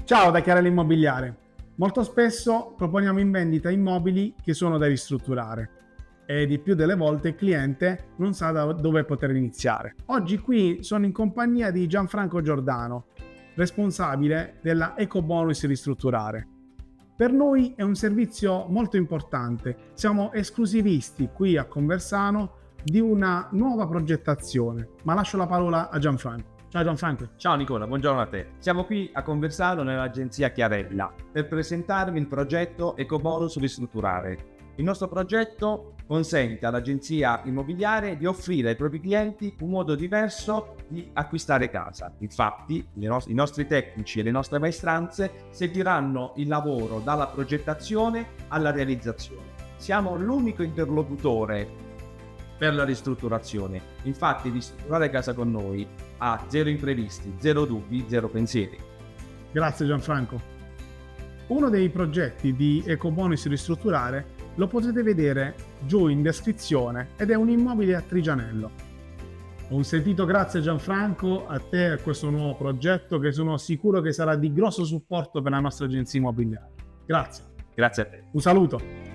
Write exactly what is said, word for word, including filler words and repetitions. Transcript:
Ciao da Chiarelli Immobiliare. Molto spesso proponiamo in vendita immobili che sono da ristrutturare e di più delle volte il cliente non sa da dove poter iniziare. Oggi qui sono in compagnia di Gianfranco Giordano, responsabile della Ecobonus Ristrutturare. Per noi è un servizio molto importante, siamo esclusivisti qui a Conversano di una nuova progettazione, ma lascio la parola a Gianfranco. Ciao Gianfranco. Ciao Nicola, buongiorno a te. Siamo qui a Conversano nell'agenzia Chiarella per presentarvi il progetto Ecobonus Ristrutturare. Il nostro progetto consente all'agenzia immobiliare di offrire ai propri clienti un modo diverso di acquistare casa. Infatti, no- i nostri tecnici e le nostre maestranze seguiranno il lavoro dalla progettazione alla realizzazione. Siamo l'unico interlocutore per la ristrutturazione. Infatti, ristrutturare casa con noi ha zero imprevisti, zero dubbi, zero pensieri. Grazie Gianfranco. Uno dei progetti di Ecobonus Ristrutturare lo potete vedere giù in descrizione ed è un immobile a Trigianello. Un sentito grazie Gianfranco a te e a questo nuovo progetto che sono sicuro che sarà di grosso supporto per la nostra agenzia immobiliare. Grazie. Grazie a te. Un saluto.